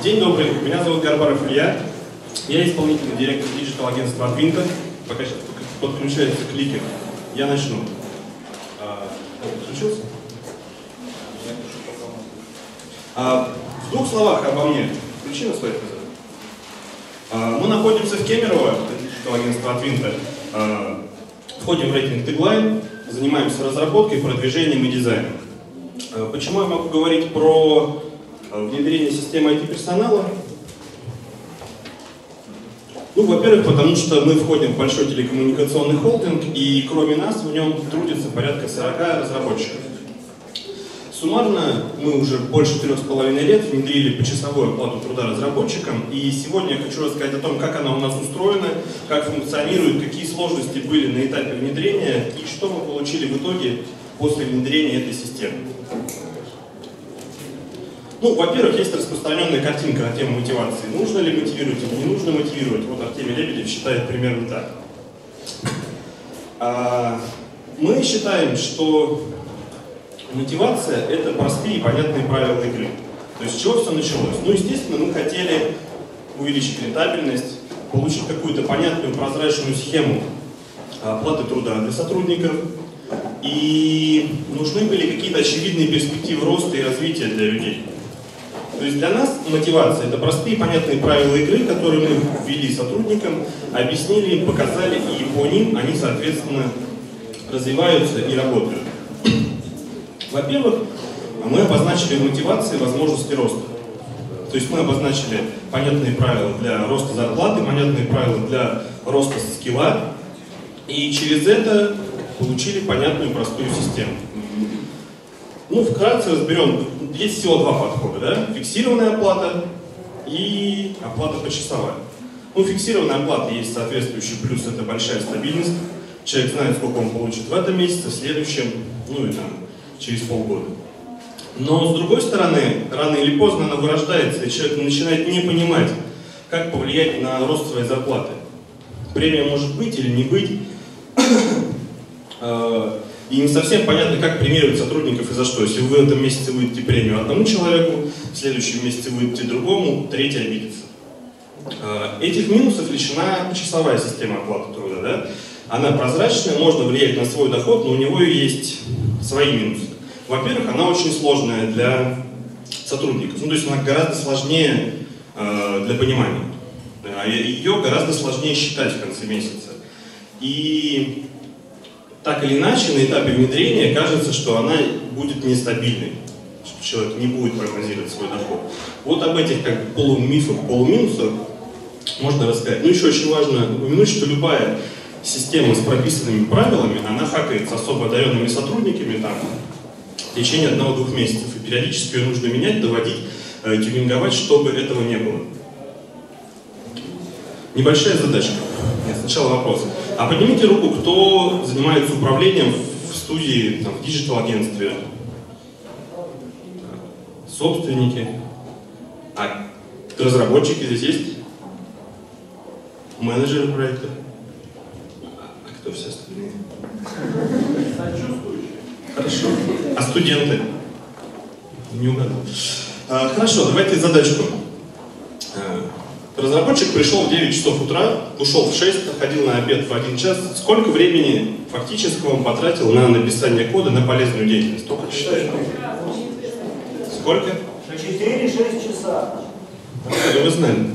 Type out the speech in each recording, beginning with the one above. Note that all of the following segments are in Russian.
День добрый, меня зовут Гарбаров Илья. Я исполнительный директор диджитал-агентства Twinta. Пока сейчас подключается кликер, я начну. Подключился? В двух словах обо мне. Включи на свой экран. Мы находимся в Кемерово, диджитал-агентство Twinta. Входим в рейтинг Tagline, занимаемся разработкой, продвижением и дизайном. Почему я могу говорить про внедрение системы IT-персонала? Ну, во-первых, потому что мы входим в большой телекоммуникационный холдинг, и кроме нас в нем трудится порядка 40 разработчиков. Суммарно мы уже больше 3,5 лет внедрили почасовую оплату труда разработчикам, и сегодня я хочу рассказать о том, как она у нас устроена, как функционирует, какие сложности были на этапе внедрения и что мы получили в итоге после внедрения этой системы. Ну, во-первых, есть распространенная картинка на тему мотивации. Нужно ли мотивировать или не нужно мотивировать? Вот Артемий Лебедев считает примерно так. Мы считаем, что мотивация — это простые и понятные правила игры. То есть с чего все началось? Ну, естественно, мы хотели увеличить рентабельность, получить какую-то понятную, прозрачную схему оплаты труда для сотрудников. И нужны были какие-то очевидные перспективы роста и развития для людей. То есть для нас мотивация — это простые и понятные правила игры, которые мы ввели сотрудникам, объяснили им, показали, и по ним они, соответственно, развиваются и работают. Во-первых, мы обозначили в мотивации возможности роста. То есть мы обозначили понятные правила для роста зарплаты, понятные правила для роста скилла, и через это получили понятную простую систему. Ну, вкратце разберем. Есть всего два подхода, да? Фиксированная оплата и оплата почасовая. Ну, фиксированная оплата есть соответствующий плюс, это большая стабильность. Человек знает, сколько он получит в этом месяце, в следующем, ну и там, через полгода. Но, с другой стороны, рано или поздно она вырождается, и человек начинает не понимать, как повлиять на рост своей зарплаты. Премия может быть или не быть. И не совсем понятно, как премировать сотрудников и за что. Если вы в этом месяце выдадите премию одному человеку, в следующем месяце выдадите другому, третий обидится. Этих минусов лишена часовая система оплаты труда. Да? Она прозрачная, можно влиять на свой доход, но у него есть свои минусы. Во-первых, она очень сложная для сотрудников. Ну, то есть она гораздо сложнее для понимания. Ее гораздо сложнее считать в конце месяца. И так или иначе, на этапе внедрения кажется, что она будет нестабильной, что человек не будет прогнозировать свой доход. Вот об этих как полумифах, полуминусах можно рассказать. Ну, еще очень важно упомянуть, что любая система с прописанными правилами, она хакается особо одаренными сотрудниками там, в течение 1-2 месяцев. И периодически ее нужно менять, доводить, тюнинговать, чтобы этого не было. Небольшая задачка. Нет, сначала вопрос. А поднимите руку, кто занимается управлением в студии, там, в диджитал-агентстве. Собственники. А разработчики здесь есть? Менеджеры проекта. А кто все остальные? Хорошо. А студенты? Не угадал. Хорошо, давайте задачку. Разработчик пришел в 9 часов утра, ушел в 6, ходил на обед в 1 час. Сколько времени фактически он потратил на написание кода, на полезную деятельность? Только считаете? Сколько? 4-6 часа. Вы знали.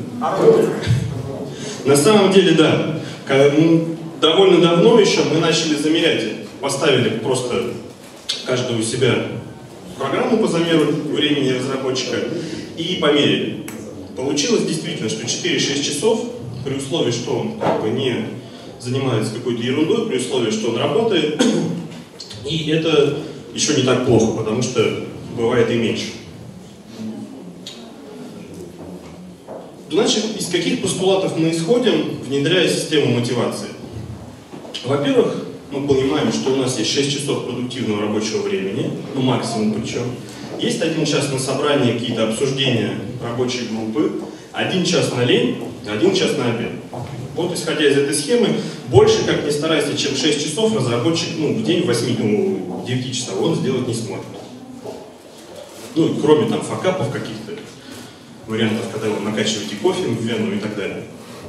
На самом деле, да. Довольно давно еще мы начали замерять. Поставили просто каждого у себя программу по замеру времени разработчика и померили. Получилось действительно, что 4-6 часов, при условии, что он как бы не занимается какой-то ерундой, при условии, что он работает, и это еще не так плохо, потому что бывает и меньше. Значит, из каких постулатов мы исходим, внедряя систему мотивации? Во-первых, мы понимаем, что у нас есть 6 часов продуктивного рабочего времени, ну максимум причем. Есть 1 час на собрание, какие-то обсуждения рабочей группы, 1 час на лень, 1 час на обед. Вот исходя из этой схемы, больше, как ни старайся, чем 6 часов разработчик в день 9 часов он сделать не сможет. Ну, кроме там факапов каких-то. вариантов, когда вы накачиваете кофе в вену и так далее.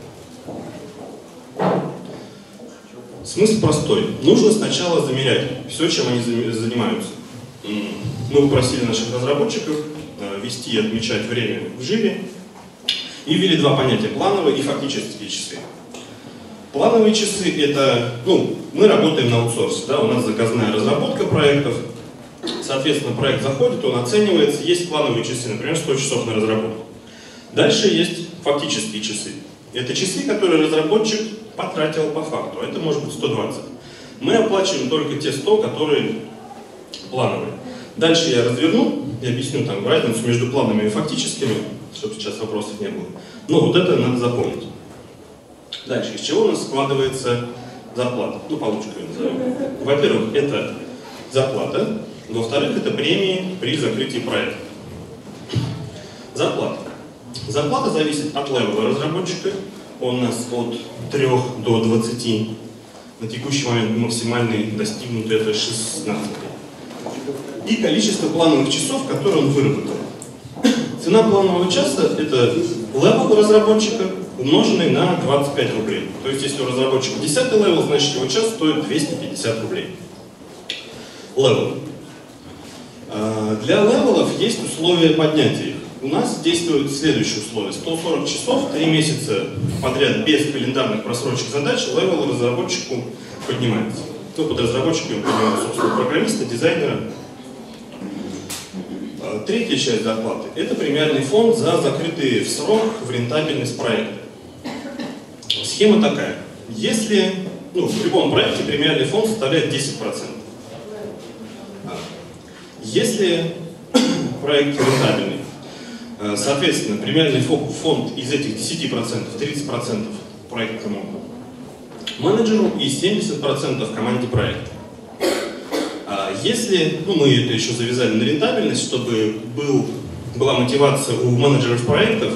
Смысл простой. Нужно сначала замерять все, чем они занимаются. Мы попросили наших разработчиков вести и отмечать время в жире и ввели два понятия: плановые и фактические часы. Плановые часы — это, мы работаем на аутсорсе, да, у нас заказная разработка проектов, соответственно, проект заходит, он оценивается, есть плановые часы, например, 100 часов на разработку. Дальше есть фактические часы. Это часы, которые разработчик потратил по факту, это может быть 120. Мы оплачиваем только те 100, которые плановые. Дальше я разверну и объясню там разницу между плановыми и фактическими, чтобы сейчас вопросов не было. Но вот это надо запомнить. Дальше, из чего у нас складывается зарплата? Получка ее назовем. Во-первых, это зарплата. Во-вторых, это премии при закрытии проекта. Зарплата. Зарплата зависит от левела разработчика. Он у нас от 3 до 20. На текущий момент максимальный достигнутый это 16. И количество плановых часов, которые он выработал. Цена планового часа — это левел разработчика, умноженный на 25 рублей. То есть, если у разработчика 10 левел, значит его час стоит 250 рублей. Левел. Для левелов есть условия поднятия их. У нас действуют следующие условия. 140 часов, 3 месяца подряд без календарных просрочек задач, левел разработчику поднимается. Под разработчиками поднимаются, собственно, программиста, дизайнера. Третья часть зарплаты — это премиальный фонд за закрытые в срок в рентабельность проекта. Схема такая. Если, в любом проекте премиальный фонд составляет 10%. Если проект рентабельный, соответственно, премиальный фонд из этих 10%, 30% проектному менеджеру и 70% команде проекта. Если, мы это еще завязали на рентабельность, чтобы была мотивация у менеджеров проектов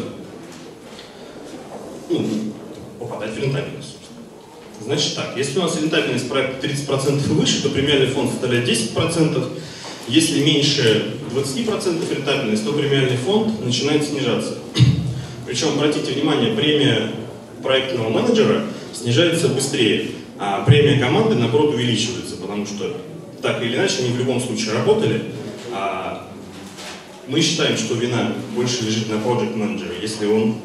попадать в рентабельность. Значит так, если у нас рентабельность проекта 30% и выше, то премиальный фонд составляет 10%. Если меньше 20% рентабельность, то премиальный фонд начинает снижаться. Причем, обратите внимание, премия проектного менеджера снижается быстрее, а премия команды, наоборот, увеличивается, потому что так или иначе они в любом случае работали, а мы считаем, что вина больше лежит на project менеджере, если он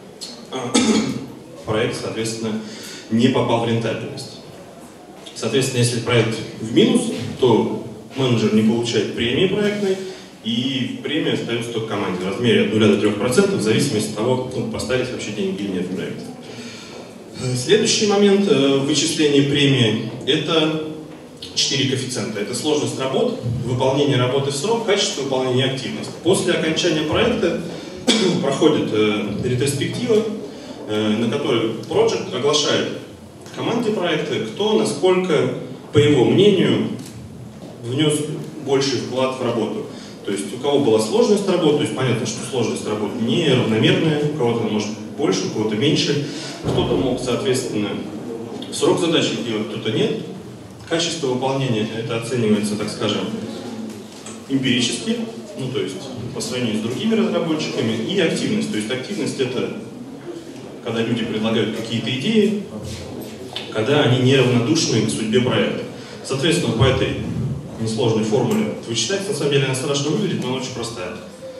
проект, соответственно, не попал в рентабельность. Соответственно, если проект в минус, то менеджер не получает премии проектной, и премия остается только команде в размере от 0 до 3%, в зависимости от того, поставить вообще деньги или нет в проект. Следующий момент вычисления премии — это 4 коэффициента. Это сложность работ, выполнение работы в срок, качество выполнения и активность. После окончания проекта проходит ретроспектива, на которой проект оглашает команде проекта, кто насколько, по его мнению, внес больший вклад в работу. То есть у кого была сложность работы, то есть понятно, что сложность работы не равномерная, у кого-то может больше, у кого-то меньше, кто-то мог, соответственно, в срок задачи делать, кто-то нет. Качество выполнения это оценивается, так скажем, эмпирически, то есть по сравнению с другими разработчиками, и активность. То есть активность это когда люди предлагают какие-то идеи, когда они неравнодушны к судьбе проекта. Соответственно, по этой несложной формуле вычитается, на самом деле она страшно выглядит, но она очень простая.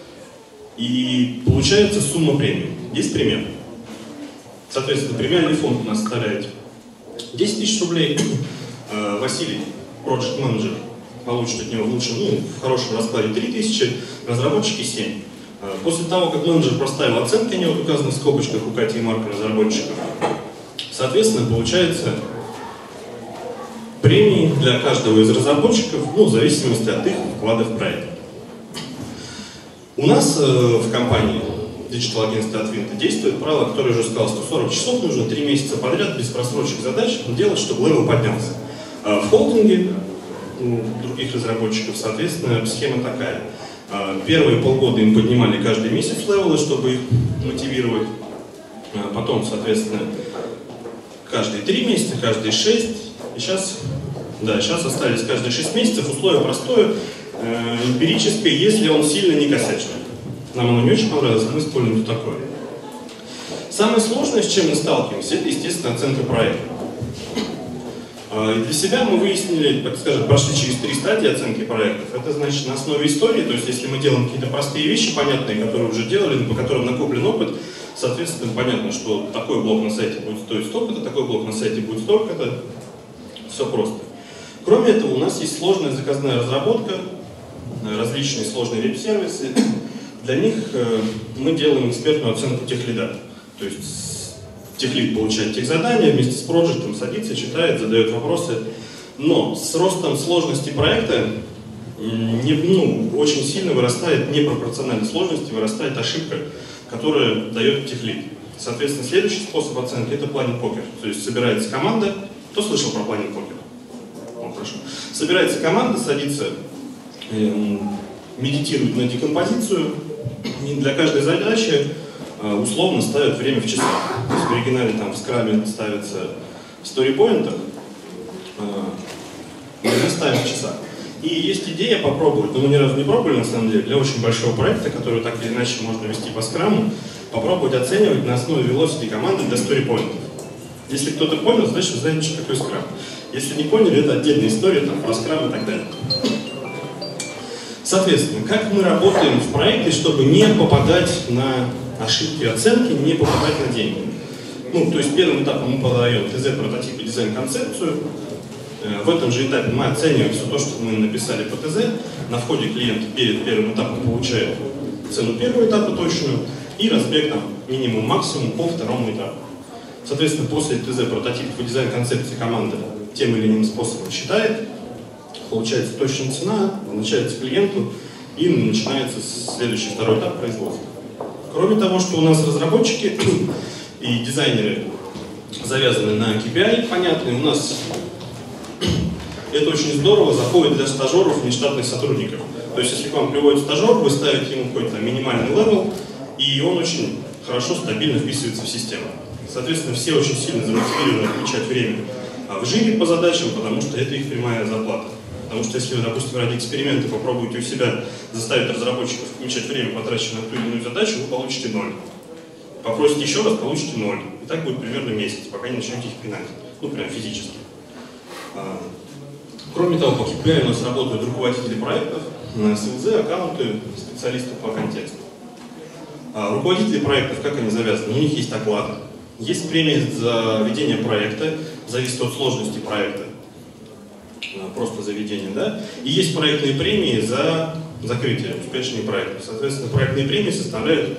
И получается сумма премии. Есть пример. Соответственно, премиальный фонд у нас составляет 10 тысяч рублей. Василий, project менеджер, получит от него в хорошем раскладе 3000, разработчики 7. После того, как менеджер проставил оценки, они указаны в скобочках у Кати и Марка разработчиков, соответственно, получается премии для каждого из разработчиков, в зависимости от их вклада в проект. У нас в компании Digital агентство от Винта действует правило, которое я уже сказал, 140 часов нужно 3 месяца подряд без просрочек задач делать, чтобы левел поднялся. В холдинге у других разработчиков, соответственно, схема такая. Первые полгода им поднимали каждый месяц левелы, чтобы их мотивировать. Потом, соответственно, каждые 3 месяца, каждые 6. И сейчас остались каждые 6 месяцев. Условие простое, эмпирическое, если он сильно не косячный. Нам оно не очень понравилось, мы используем то такое. Самое сложное, с чем мы сталкиваемся, это, естественно, оценка проекта. И для себя мы выяснили, так скажем, прошли через 3 стадии оценки проектов. Это значит на основе истории, то есть если мы делаем какие-то простые вещи, понятные, которые уже делали, по которым накоплен опыт, соответственно, понятно, что такой блок на сайте будет стоить столько-то, такой блок на сайте будет столько-то. Все просто. Кроме этого, у нас есть сложная заказная разработка, различные сложные веб-сервисы. Для них мы делаем экспертную оценку техлида. То есть техлид получает техзадания, вместе с проектом садится, читает, задает вопросы. Но с ростом сложности проекта очень сильно вырастает, непропорциональной сложности, вырастает ошибка, которая дает техлид. Соответственно, следующий способ оценки — это планинг покер. То есть собирается команда. Кто слышал про планинг покер? Хорошо. Собирается команда, садится, медитирует на декомпозицию, и для каждой задачи условно ставят время в часах. То есть в оригинале там в скраме ставится в сторипоинтах, мы ставим в часах. И есть идея попробовать, но мы ни разу не пробовали на самом деле, для очень большого проекта, который так или иначе можно вести по скраму, попробовать оценивать на основе velocity команды для сторипоинтов. Если кто-то понял, значит вы знаете, что такое скрам. Если не поняли, это отдельная история, там, про скрам и так далее. Соответственно, как мы работаем в проекте, чтобы не попадать на ошибки оценки, не попадать на деньги? То есть первым этапом мы подаем ТЗ-прототип и дизайн-концепцию. В этом же этапе мы оцениваем все то, что мы написали по ТЗ. На входе клиент перед первым этапом получает цену первого этапа точную и разбег там минимум-максимум по второму этапу. Соответственно, после ТЗ-прототипа и дизайн-концепции команда тем или иным способом считает, получается точная цена, назначается клиенту и начинается следующий, второй этап производства. Кроме того, что у нас разработчики и дизайнеры завязаны на KPI, понятные, у нас это очень здорово заходит для стажеров, нештатных сотрудников. То есть, если к вам приводит стажер, вы ставите ему какой-то минимальный левел, и он очень хорошо, стабильно вписывается в систему. Соответственно, все очень сильно замотивированы отмечать время в жире по задачам, потому что это их прямая зарплата. Потому что если вы, допустим, ради эксперимента попробуете у себя заставить разработчиков отмечать время, потраченное на ту или иную задачу, вы получите 0. Попросите еще раз, получите 0. И так будет примерно месяц, пока не начнете их пинать. Прям физически. Кроме того, по KPI у нас работают руководители проектов, СЛЗ, аккаунты, специалисты по контексту. Руководители проектов, как они завязаны? У них есть оклад. Есть премия за ведение проекта, зависит от сложности проекта, просто за ведение, да? И есть проектные премии за закрытие, успешные проекты. Соответственно, проектные премии составляют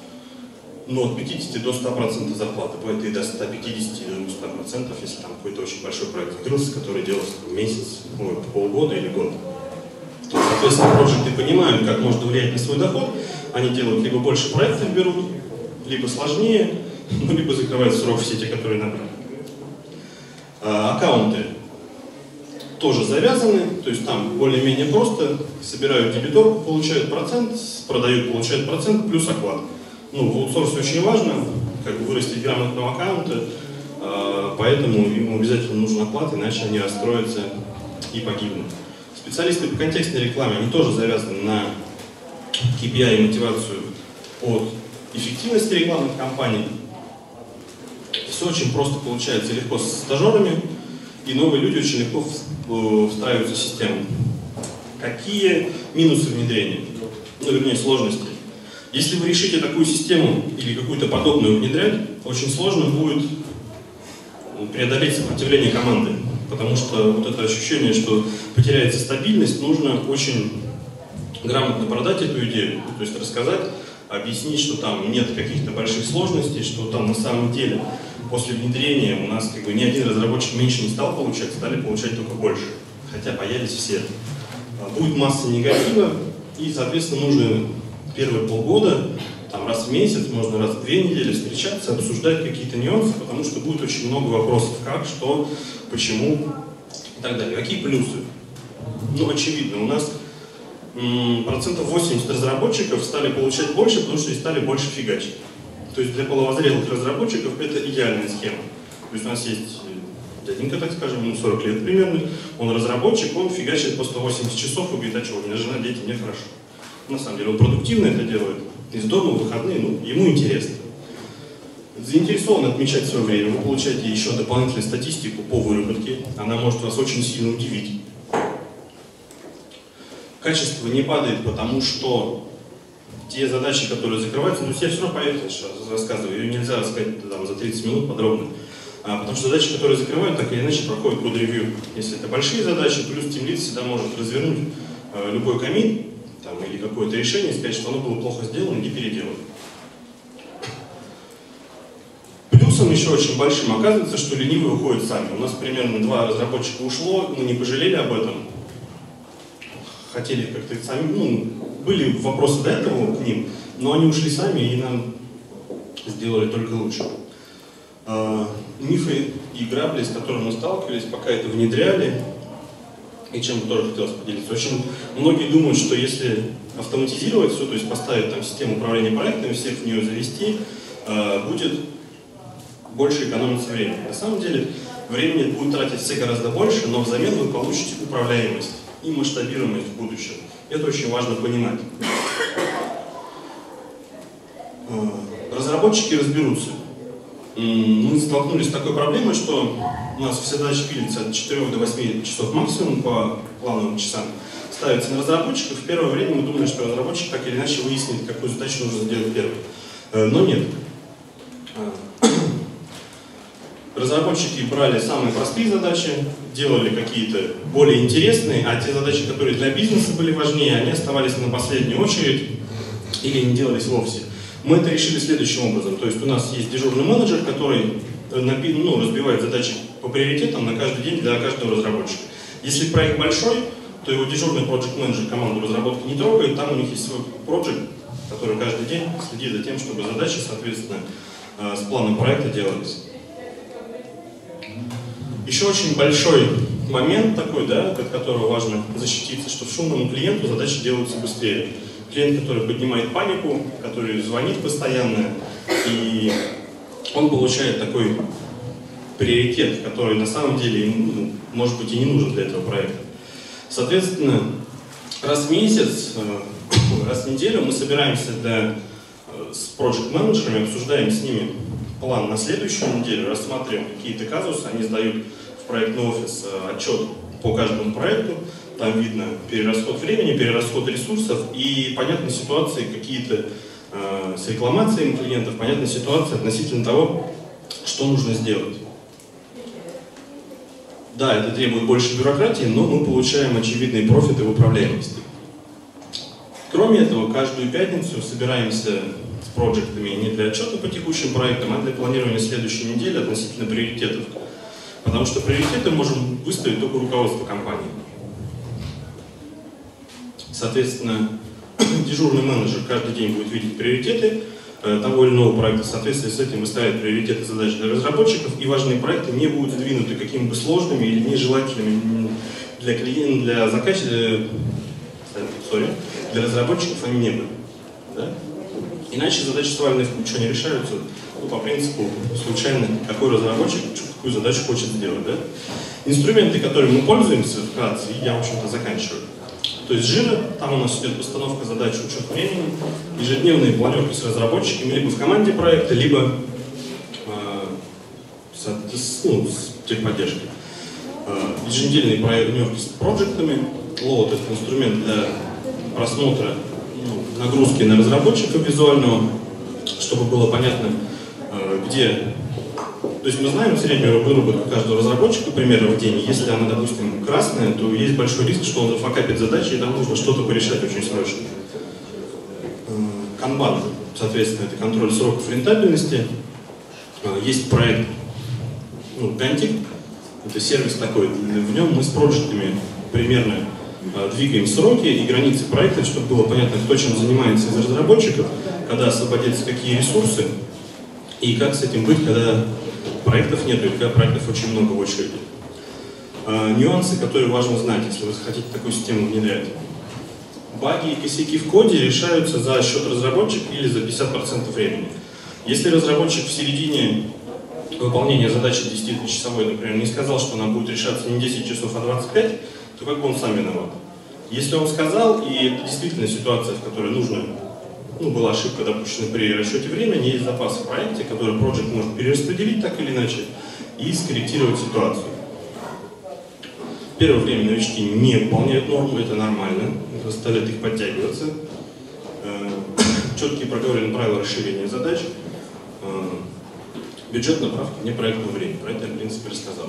от 50 до 100% зарплаты. Бывает и до 150 до 100%, если там какой-то очень большой проект закрылся, который делался месяц, полгода или год. Соответственно, проекты понимают, как можно влиять на свой доход. Они делают либо больше проектов берут, либо сложнее, либо закрывают срок все те, которые набрали. Аккаунты тоже завязаны, то есть там более-менее просто. Собирают дебиторку, получают процент, продают, получают процент, плюс оклад. В аутсорсе очень важно вырастить грамотного аккаунта, поэтому ему обязательно нужен оклад, иначе они расстроятся и погибнут. Специалисты по контекстной рекламе, они тоже завязаны на KPI и мотивацию от эффективности рекламных кампаний. Все очень просто получается, легко с стажерами, и новые люди очень легко встраиваются в систему. Какие минусы внедрения? Вернее, сложности. Если вы решите такую систему или какую-то подобную внедрять, очень сложно будет преодолеть сопротивление команды. Потому что вот это ощущение, что потеряется стабильность, нужно очень грамотно продать эту идею. То есть рассказать, объяснить, что там нет каких-то больших сложностей, что там на самом деле после внедрения у нас ни один разработчик меньше не стал получать, стали получать только больше. Хотя появились все. Будет масса негатива, и, соответственно, нужно первые полгода, раз в месяц, можно раз в 2 недели встречаться, обсуждать какие-то нюансы, потому что будет очень много вопросов, как, что, почему и так далее. Какие плюсы? Очевидно, у нас 80% разработчиков стали получать больше, потому что и стали больше фигачить. То есть для половозрелых разработчиков это идеальная схема. То есть у нас есть дяденька, так скажем, 40 лет примерно, он разработчик, он фигачит по 180 часов и говорит, а что, у меня жена, дети, мне хорошо. На самом деле он продуктивно это делает, из дома в выходные, ну, ему интересно. Заинтересован отмечать свое время, вы получаете еще дополнительную статистику по выработке, она может вас очень сильно удивить. Качество не падает, потому что те задачи, которые закрываются, ну, я все равно, поверьте, что рассказываю, ее нельзя рассказать там, за 30 минут подробно, потому что задачи, которые закрывают, так или иначе проходят код-ревью. Если это большие задачи, плюс тимлид всегда может развернуть любой коммит там, или какое-то решение и сказать, что оно было плохо сделано и переделано. Плюсом еще очень большим оказывается, что ленивые уходят сами. У нас примерно 2 разработчика ушло, мы не пожалели об этом. Хотели как-то сами, ну, были вопросы до этого к ним, но они ушли сами и нам сделали только лучше. Мифы и грабли, с которыми мы сталкивались, пока это внедряли, и чем бы тоже хотелось поделиться. Очень многие думают, что если автоматизировать все, то есть поставить там систему управления проектами, всех в нее завести, будет больше экономиться времени. На самом деле времени будет тратить все гораздо больше, но взамен вы получите управляемость и масштабируемость в будущем. Это очень важно понимать. Разработчики разберутся. Мы столкнулись с такой проблемой, что у нас все задачи пилятся от 4 до 8 часов максимум по плановым часам. Ставятся на разработчиков. В первое время мы думали, что разработчик так или иначе выяснит, какую задачу нужно сделать первой. Но нет. Разработчики брали самые простые задачи, делали какие-то более интересные, а те задачи, которые для бизнеса были важнее, они оставались на последнюю очередь или не делались вовсе. Мы это решили следующим образом. То есть у нас есть дежурный менеджер, который разбивает задачи по приоритетам на каждый день для каждого разработчика. Если проект большой, то его дежурный project менеджер команду разработки не трогает, там у них есть свой project, который каждый день следит за тем, чтобы задачи, соответственно, с планом проекта делались. Еще очень большой момент такой, да, от которого важно защититься, что шумному клиенту задачи делаются быстрее. Клиент, который поднимает панику, который звонит постоянно, и он получает такой приоритет, который на самом деле ему, может быть, и не нужен для этого проекта. Соответственно, раз в месяц, раз в неделю мы собираемся с проект-менеджерами, обсуждаем с ними план на следующую неделю, рассматриваем какие-то казусы, они сдают в проектный офис отчет по каждому проекту, там видно перерасход времени, перерасход ресурсов и понятны ситуации какие-то с рекламациями клиентов, понятны ситуации относительно того, что нужно сделать. Да, это требует больше бюрократии, но мы получаем очевидные профиты в управляемости. Кроме этого, каждую пятницу собираемся с проектами не для отчета по текущим проектам, а для планирования следующей недели относительно приоритетов. Потому что приоритеты можем выставить только руководство компании. Соответственно, дежурный менеджер каждый день будет видеть приоритеты того или иного проекта. В соответствии с этим выставляет приоритеты задач для разработчиков, и важные проекты не будут сдвинуты какими бы сложными или нежелательными для клиента, для заказчика, для разработчиков они не были. Да? Иначе задачи, сваленные в кучу, они решаются по принципу случайно, какой разработчик какую задачу хочет сделать. Да? Инструменты, которыми мы пользуемся, вкратце, я, в общем-то, заканчиваю. То есть Jira, там у нас идет постановка задач, учет времени, ежедневные планерки с разработчиками, либо в команде проекта, либо с техподдержкой. Еженедельные планерки с проектами. Load — это инструмент для просмотра нагрузки на разработчика визуального, чтобы было понятно, где. То есть мы знаем среднюю выработку каждого разработчика примерно в день. Если она, допустим, красная, то есть большой риск, что он зафакапит задачи, и там нужно что-то порешать очень срочно. Kanban, соответственно, это контроль сроков рентабельности. Есть проект Gantic, это сервис такой. В нем мы с проектами примерно двигаем сроки и границы проекта, чтобы было понятно, кто чем занимается из разработчиков, когда освободятся какие ресурсы, и как с этим быть, когда проектов нет, или когда проектов очень много в очереди. Нюансы, которые важно знать, если вы хотите такую систему внедрять. Баги и косяки в коде решаются за счет разработчика или за 50% времени. Если разработчик в середине выполнения задачи 10-часовой, например, не сказал, что она будет решаться не 10 часов, а 25, то как бы он сам виноват. Если он сказал, и это действительно ситуация, в которой нужно была ошибка допущена при расчете времени, есть запас в проекте, который проект может перераспределить так или иначе и скорректировать ситуацию. Первое время новички не выполняют норму, это нормально, это заставляет их подтягиваться. Четкие проговоренные правила расширения задач, бюджет направки вне проектного времени. Про это я, в принципе, рассказал.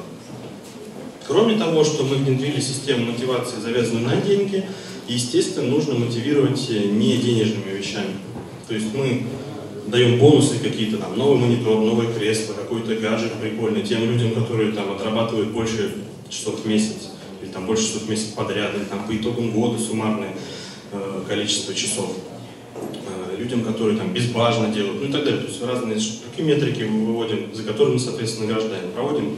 Кроме того, что мы внедрили систему мотивации, завязанную на деньги, естественно, нужно мотивировать не денежными вещами. То есть мы даем бонусы какие-то, там, новый монитор, новое кресло, какой-то гаджет прикольный тем людям, которые там отрабатывают больше часов в месяц, или там больше часов в месяц подряд, или там по итогам года суммарное количество часов. Людям, которые там безбажно делают, ну и так далее. То есть разные такие метрики мы выводим, за которые мы, соответственно, награждаем. Проводим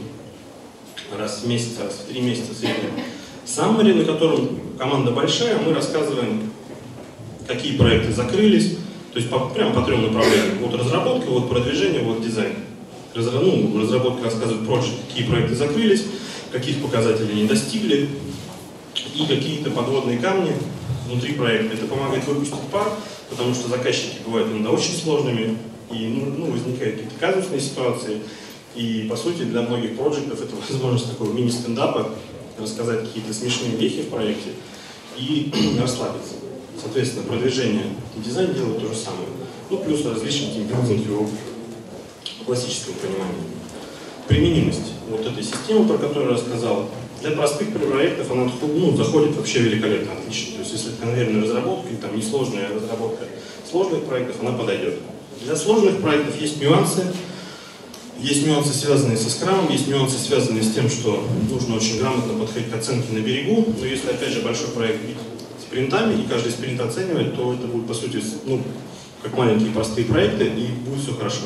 раз в месяц, раз в 3 месяца среднем. Саммари, на котором команда большая, мы рассказываем, какие проекты закрылись, то есть прямо по 3 направлениям. Вот разработка, вот продвижение, вот дизайн. Разработка рассказывает проект, какие проекты закрылись, каких показателей не достигли, и какие-то подводные камни внутри проекта. Это помогает выпустить пар, потому что заказчики бывают иногда очень сложными, и возникают какие-то казусные ситуации. И, по сути, для многих проектов это возможность такого мини-стендапа, рассказать какие-то смешные вехи в проекте и расслабиться. Соответственно, продвижение и дизайн делают то же самое. Плюс различные тимбилдинги в классическом понимании. Применимость вот этой системы, про которую я рассказал, для простых проектов она заходит вообще великолепно, отлично. То есть, если это конвейерная разработка или там несложная разработка сложных проектов, она подойдет. Для сложных проектов есть нюансы. Есть нюансы, связанные со скрамом, есть нюансы, связанные с тем, что нужно очень грамотно подходить к оценке на берегу. Но если, опять же, большой проект бить спринтами, и каждый спринт оценивать, то это будет, по сути, как маленькие простые проекты, и будет все хорошо.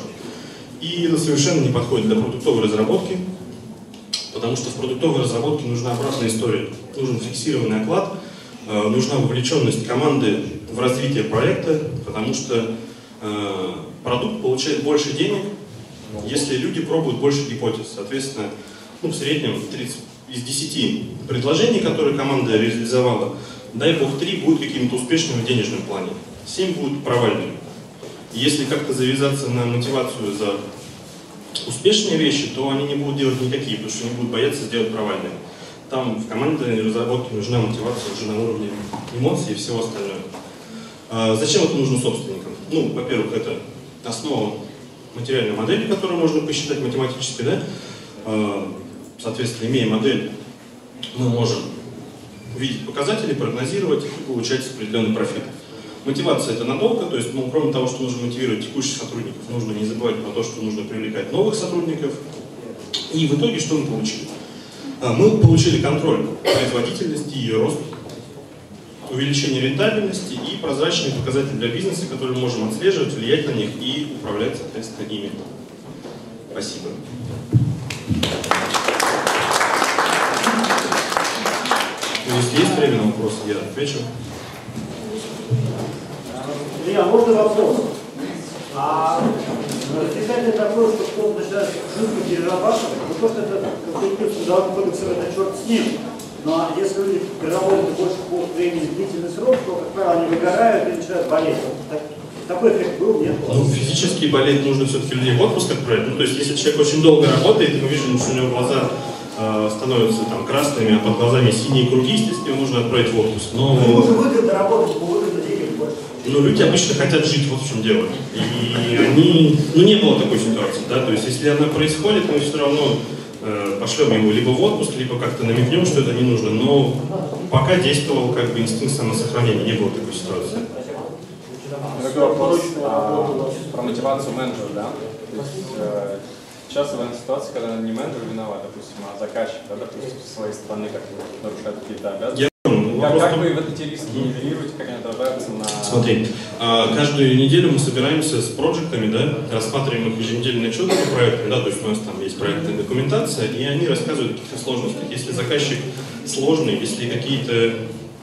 И это совершенно не подходит для продуктовой разработки, потому что в продуктовой разработке нужна обратная история. Нужен фиксированный оклад, нужна вовлеченность команды в развитие проекта, потому что продукт получает больше денег, если люди пробуют больше гипотез. Соответственно, в среднем 30 из 10 предложений, которые команда реализовала, дай бог 3 будут какими-то успешными в денежном плане, 7 будут провальными. Если как-то завязаться на мотивацию за успешные вещи, то они не будут делать никакие, потому что они будут бояться сделать провальные. Там в командной разработке нужна мотивация уже на уровне эмоций и всего остального. Зачем это нужно собственникам? Во-первых, это основа материальной модели, которую можно посчитать математически, да? Соответственно, имея модель, мы можем видеть показатели, прогнозировать и получать определенный профит. Мотивация — это надолго, то есть, кроме того, что нужно мотивировать текущих сотрудников, нужно не забывать про то, что нужно привлекать новых сотрудников. И в итоге что мы получили? Мы получили контроль производительности и рост, увеличение рентабельности и прозрачные показатели для бизнеса, которые мы можем отслеживать, влиять на них и управлять, соответственно, ими. Спасибо. Если есть время на вопросы, я отвечу. Илья, можно вопрос? Расписание такое, что кто-то начинает жутко перерабатывать, то, что это, как Трудовой кодекс, это черт с ним. Но если люди переработают больше по времени длительный срок, то, как правило, они выгорают и начинают болеть. Такой эффект был, нет? Физически болеть нужно все-таки людей в отпуск отправить. То есть, если человек очень долго работает, и мы видим, что у него глаза становятся красными, а под глазами синие круги, естественно, его нужно отправить в отпуск. Но можно выгодно работать, по выгоду денег больше. Люди обычно хотят жить, вот в чем дело. И они, не было такой ситуации, да, то есть если она происходит, мы все равно пошлем его либо в отпуск, либо как-то намекнем, что это не нужно. Но пока действовал инстинкт самосохранения, не было такой ситуации. Такой вопрос про мотивацию менеджера, да? То есть, часто бывает ситуация, когда не менеджер виноват, допустим, а заказчик, да, допустим, со своей стороны как-то нарушает какие-то обязанности. Как вы вот эти риски нивелируете, как они отражаются на... Смотри, каждую неделю мы собираемся с проектами, да, рассматриваем их еженедельные отчеты по проектам, да, то есть у нас там есть проектная документация, и они рассказывают о каких-то сложностях. Если заказчик сложный, если какие-то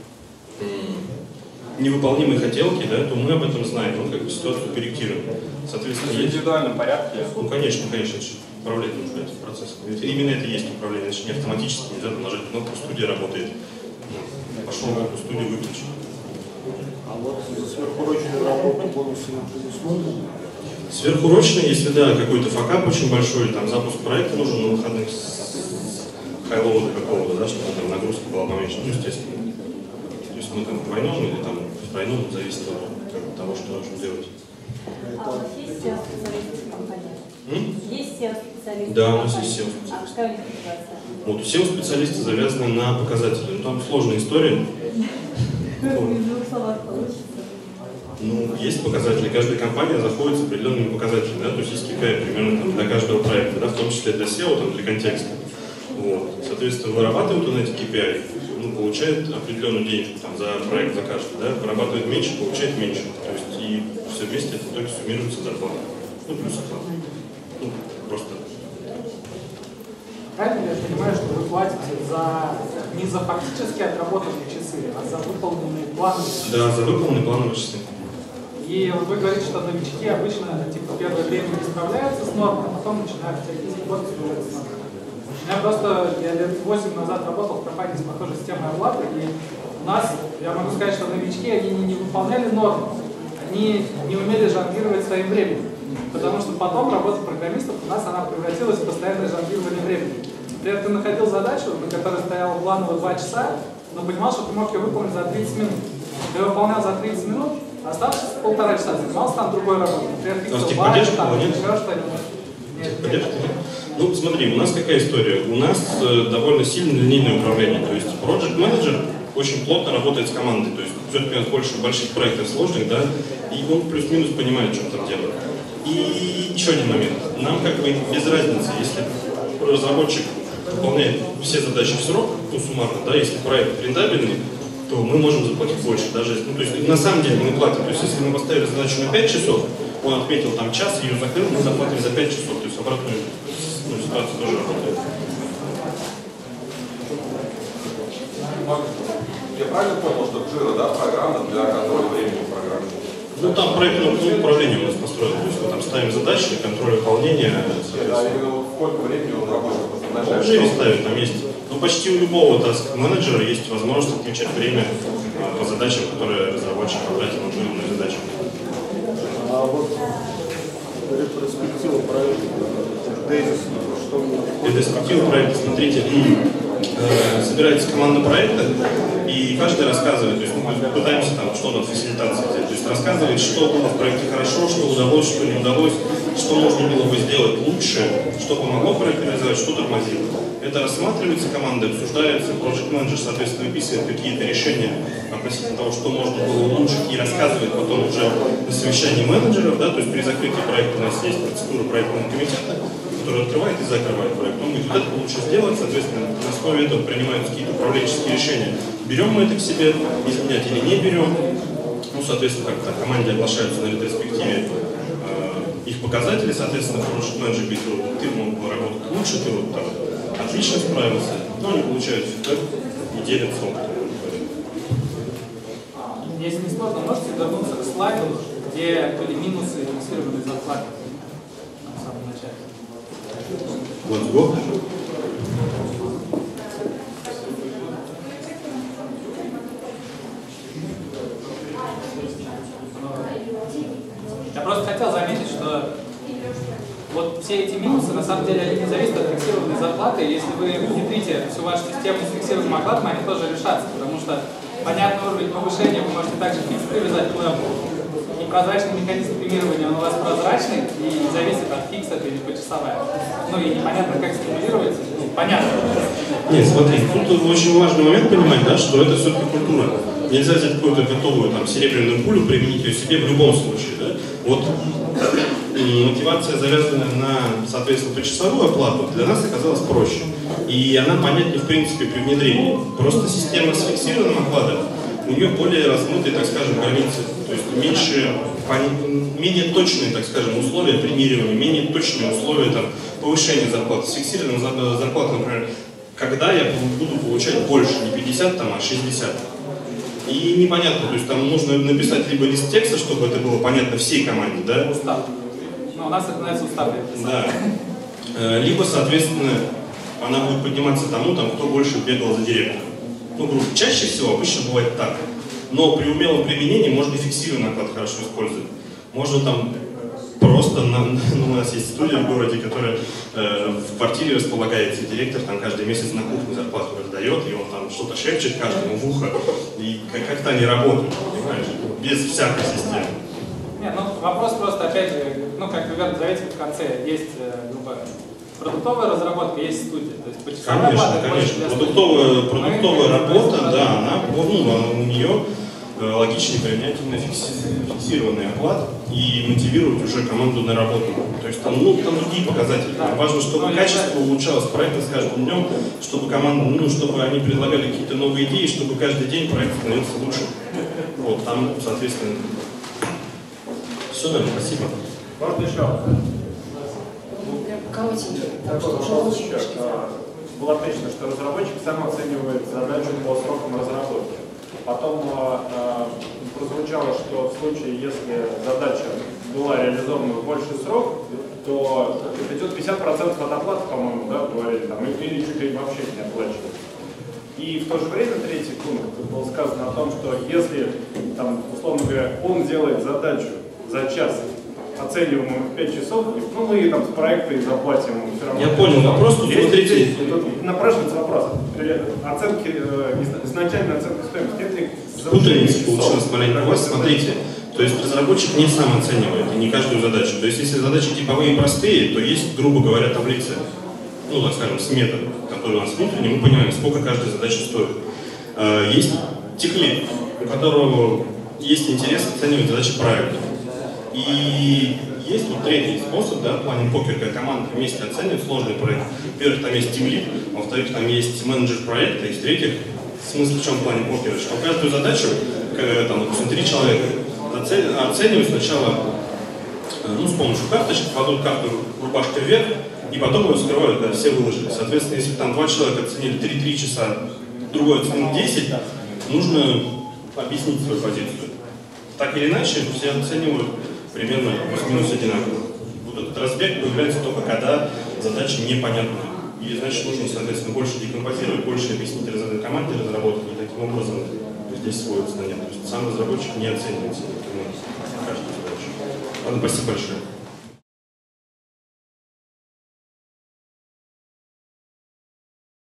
невыполнимые хотелки, да, то мы об этом знаем, мы ситуацию корректируем. Соответственно, в индивидуальном порядке? Конечно, управлять нужно этим процессом. Именно это и есть управление, значит, не автоматически, нельзя нажать кнопку, студия работает. Пошел в эту студию, выключил. А вот за сверхурочную работу бонусы предусмотрены? Сверхурочно, если да, какой-то факап очень большой, или там запуск проекта нужен на выходных с хайлоуда какого-то, да, чтобы там нагрузка была поменьше, ну, естественно. То есть мы там вдвойном или там втройном, зависит от того, что нужно делать. А у вас есть SEO-специалисты в компании? Есть SEO-специалисты? Да, у нас есть SEO-специалисты. А какая у них мотивация? Вот, SEO-специалисты завязаны на показатели. Ну, там сложная история. В двух словах получится. Ну, есть показатели. Каждая компания заходит с определенными показателями, да, то есть есть KPI примерно там, для каждого проекта, да, в том числе для SEO, там, для контекста. Вот. Соответственно, вырабатывают он эти KPI, ну, получает определенную денежку там, за проект, за каждый, да, вырабатывает меньше, получает меньше. То есть и все вместе это в итоге суммируется зарплата. Ну, плюс оплата. Ну, просто. Правильно я понимаю, что вы платите не за фактически отработанные часы, а за выполненные планы? Да, за выполненные плановые часы. И вы говорите, что новички обычно первое время не справляются с нормой, а потом начинают всякие спорты уже с нормой. Я лет 8 назад работал в компании с похожей системой оплаты, и у нас, я могу сказать, что новички, они не выполняли норму, они не умели жонглировать своим временем. Потому что потом работа программистов у нас она превратилась в постоянное жонглирование времени. Например, ты находил задачу, на которой стояла планово 2 часа, но понимал, что ты мог ее выполнить за 30 минут. Ты выполнял за 30 минут, оставшись 1,5 часа, занимался там другой работой. Например, фиксил баги, там, еще что-нибудь. Нет. Ну, смотри, у нас какая история? У нас довольно сильно линейное управление. То есть Project Manager очень плотно работает с командой. То есть все-таки у нас больше больших проектов сложных, да, и он плюс-минус понимает, что он там делает. И еще один момент. Нам как бы без разницы, если разработчик выполняет все задачи в срок, ну, суммарно, да, если проект рентабельный, то мы можем заплатить больше. Даже, ну, то есть на самом деле мы платим. То есть если мы поставили задачу на 5 часов, он отметил там час, ее закрыл, мы заплатим за 5 часов. То есть обратную ситуацию тоже работает. Я правильно понял, что Jira, да, программа для контроля времени программы? Ну, там проектное управление у нас построено. То есть мы там ставим задачи, контроль выполнения. Да, именно сколько времени он работает? В Jira ставит, там есть. Ну, почти у любого таск-менеджера есть возможность отмечать время по задачам, которые разработчик потратил на ту или иную задачу. А вот ретроспектива проекта, тезис, что Ретроспектива проекта, смотрите, собирается команда проекта, и каждый рассказывает, то есть мы пытаемся там что-то фасилитации взять, то есть рассказывает, что было в проекте хорошо, что удалось, что не удалось, что можно было бы сделать лучше, что помогло проект реализовать, что тормозило. Это рассматривается командой, обсуждается, Project Manager, соответственно, выписывает какие-то решения относительно того, что можно было улучшить, и рассказывает потом уже на совещании менеджеров, да, то есть при закрытии проекта у нас есть процедура проектного комитета, который открывает и закрывает проект. Он говорит, это лучше сделать, соответственно, на основе этого принимаются какие-то управленческие решения. Берем мы это к себе, изменять или не берем. Ну, соответственно, как-то команде оглашаются на ретроспективе их показатели, соответственно, Project Manager говорит, вот, ты мог бы работать лучше, ты вот там отлично справился, но они получают фидбэк и делятся опытом. Если не сложно, можете вернуться к слайду, где были минусы фиксированной зарплаты в самом начале? Let's go. Я просто хотел заметить, что вот все эти минусы, на самом деле, они не зависят от фиксированной зарплаты. Если вы внедрите всю вашу систему с фиксированным окладом, они тоже решатся, потому что понятный уровень повышения вы можете также привязать к левелу. И прозрачный механизм премирования, он у вас прозрачный и не зависит от фикса или почасовая. Ну и непонятно, как стимулировать, ну, понятно. Нет, смотри, тут очень важный момент понимать, да, что это все-таки культура. Нельзя взять какую-то готовую там серебряную пулю, применить ее себе в любом случае. Да? Вот мотивация, завязанная на, соответственно, почасовую оплату, для нас оказалась проще. И она понятнее, в принципе, при внедрении. Просто система с фиксированным окладом, у нее более размытые, так скажем, границы. То есть менее точные, так скажем, условия премирования, менее точные условия там, повышения зарплаты. С фиксированным зарплатой, например, когда я буду получать больше, не 50, там, а 60. И непонятно, то есть там нужно написать либо лист текста, чтобы это было понятно всей команде, да? Устав. Но у нас это называется устав. Да. Либо, соответственно, она будет подниматься тому, там, кто больше бегал за директором. Ну, грубо, чаще всего обычно бывает так. Но при умелом применении можно и фиксированный оклад хорошо использовать. Можно там просто, у нас есть студия в городе, которая в квартире располагается, директор там каждый месяц на кухне зарплату раздает, и он там что-то шепчет каждому в ухо, и как-то они работают, понимаешь, без всякой системы. Нет, ну вопрос просто, опять же, ну как вы верно заметили в конце, есть продуктовая разработка, есть студия. То есть почасовая Конечно, конечно. Продуктовая работа, да, она, у нее логичнее применять именно фиксированный оклад и мотивировать уже команду на работу. То есть там другие показатели. Да. Важно, чтобы качество улучшалось проекта с каждым днем, чтобы команда, чтобы они предлагали какие-то новые идеи, чтобы каждый день проект становился лучше. Вот, там, соответственно, все, наверное, спасибо. Можно еще? Было отмечено, что разработчик сам оценивает задачу по срокам разработки. Потом прозвучало, что в случае, если задача была реализована в больший срок, то идет 50% от оплаты, по-моему, да, говорили, там, или чуть ли вообще не оплачивают. И в то же время третий пункт было сказано о том, что если, там, условно говоря, он делает задачу за час, оцениваем 5 часов, ну мы там с проекта и заплатим все равно. Я понял вопрос, тут смотрите. Тут напрашивается вопрос. Оценки, изначальная оценка стоимости, это путаница получилась маленько у вас, смотрите. То есть разработчик не сам оценивает, и не каждую задачу. То есть если задачи типовые и простые, то есть, грубо говоря, таблица, ну так скажем, смета, которая у нас внутренняя, мы понимаем, сколько каждая задача стоит. Есть техлид, у которого есть интерес оценивать задачи правильно. И есть вот третий способ, да, в плане покера, когда команда вместе оценивает сложный проект. Во-первых, там есть тимлид, во-вторых, там есть менеджер проекта, и в-третьих, смысл в чем в плане покера, что каждую задачу, там, допустим, 3 человека оценивают сначала, с помощью карточек, кладут карту рубашкой вверх, и потом ее скрывают, когда все выложили. Соответственно, если там 2 человека оценили 3 часа, другой оценил 10, нужно объяснить свою позицию. Так или иначе, все оценивают примерно плюс-минус одинаково. Вот этот разбег появляется только когда задача непонятна. И значит нужно, соответственно, больше декомпозировать, больше объяснить команде разработки, и таким образом здесь сводится на нет. То есть сам разработчик не оценивается каждую задачу. Ладно, спасибо большое.